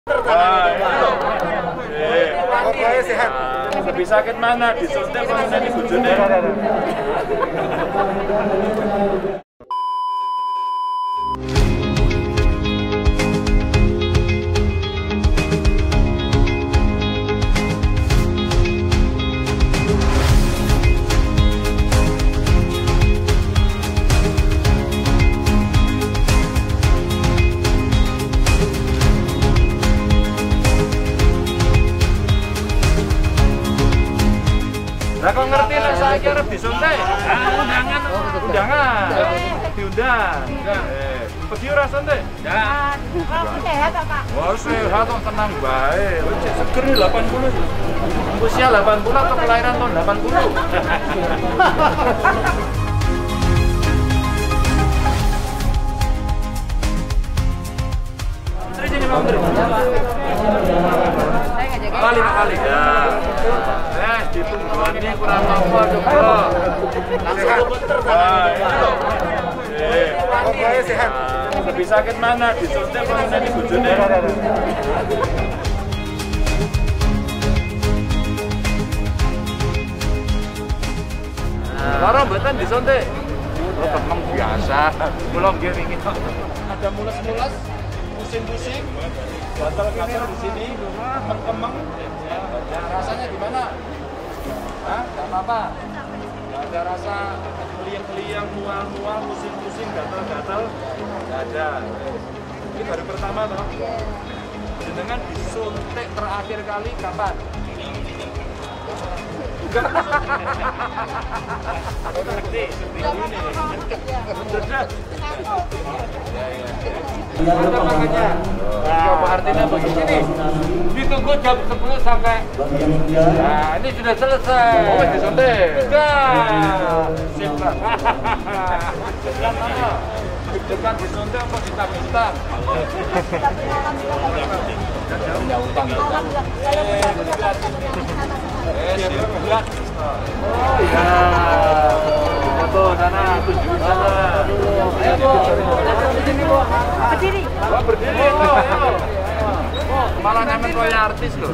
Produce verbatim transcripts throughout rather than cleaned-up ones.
Pokoknya sehat. Lebih sakit mana? Disuntik apa nanti bojone? Lah kok ngerti lah saya arep disuntik? Ah, undangan, undangan. Diundang. Eh, pergi ora suntik? Ya. Sehat Pak. Wah, sehat kok tenang bae. Wis seger delapan puluh. Usia delapan puluh atau kelahiran tahun delapan puluh? Menteri sini Pak Menteri. Kali kali ya. Eh, ditunggu ini kurang apa coba. Langsung bentar sana. Eh, pokoknya sehat. Lebih sakit mana? Disuntik apa nanti bojone? Lara mboten disuntik. Oh, temeng biasa. Kula nggih wingi ada mules-mules, pusing-pusing, gatal-gatal di sini, kemeng-kemeng. Ya, rasanya gimana? Hah? Gak apa-apa? Gak ada rasa keliang-keliang, mual-mual, pusing-pusing, gatal-gatal? Gak ada. Ini baru pertama toh? Jenengan disuntik terakhir kali kapan? Enggak. Aku ngerti, seminggu ini. Bener. Ya, ya. Ada makanya. Apa artinya begini nih? Ditunggu jam sepuluh sampai. Nah, ini sudah selesai. Oh, disuntik. Sudah. Sip, Pak. Sebelah mana? Dekat disuntik apa minta-minta? Punya utang ya. Eh, siap. Oh iya. Foto sana, tujuh sana. Ayo, Bu. Berdiri, Bu. Berdiri. Oh, berdiri. Malah nyamen koyo artis loh.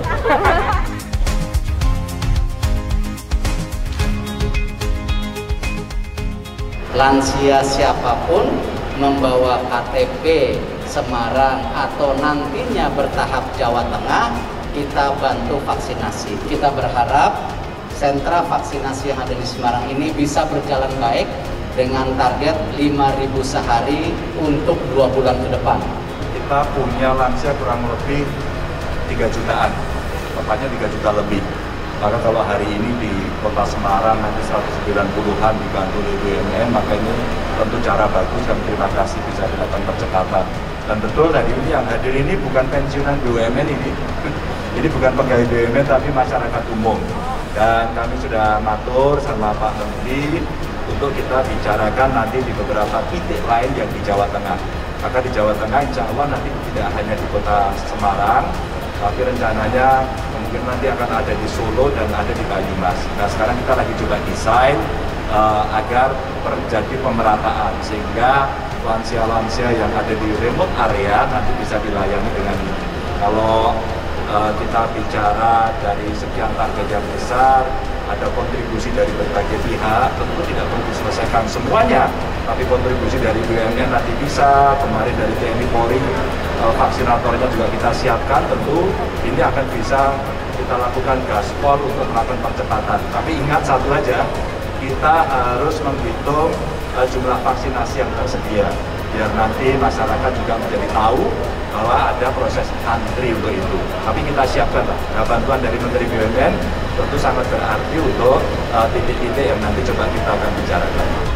Lansia siapapun membawa K T P Semarang atau nantinya bertahap Jawa Tengah, kita bantu vaksinasi. Kita berharap sentra vaksinasi yang ada di Semarang ini bisa berjalan baik dengan target lima ribu sehari untuk dua bulan ke depan. Kita punya lansia kurang lebih tiga jutaan, tepatnya tiga juta lebih. Maka kalau hari ini di kota Semarang nanti seratus sembilan puluhan dibantu oleh B U M N, maka ini tentu cara bagus dan terima kasih bisa dilakukan percepatan. Dan betul tadi ini yang hadir ini bukan pensiunan B U M N ini, ini bukan pegawai B U M N tapi masyarakat umum. Dan kami sudah matur sama Pak Menteri untuk kita bicarakan nanti di beberapa titik lain yang di Jawa Tengah. Maka di Jawa Tengah insya Allah nanti tidak hanya di kota Semarang, tapi rencananya mungkin nanti akan ada di Solo dan ada di Banyumas. Nah sekarang kita lagi coba desain uh, agar terjadi pemerataan sehingga lansia-lansia yang ada di remote area nanti bisa dilayani dengan ini. Kalau uh, kita bicara dari sekian target yang besar, ada kontribusi dari berbagai pihak, tentu tidak perlu diselesaikan semuanya, tapi kontribusi dari B U M N nanti bisa, kemarin dari T N I Polri, uh, vaksinatornya juga kita siapkan, tentu ini akan bisa kita lakukan gaspol untuk melakukan percepatan. Tapi ingat satu aja, kita harus menghitung uh, jumlah vaksinasi yang tersedia, biar nanti masyarakat juga menjadi tahu bahwa ada proses antri untuk itu. Tapi kita siapkan lah, nah, bantuan dari Menteri B U M N tentu sangat berarti untuk titik-titik uh, yang nanti coba kita akan bicarakan.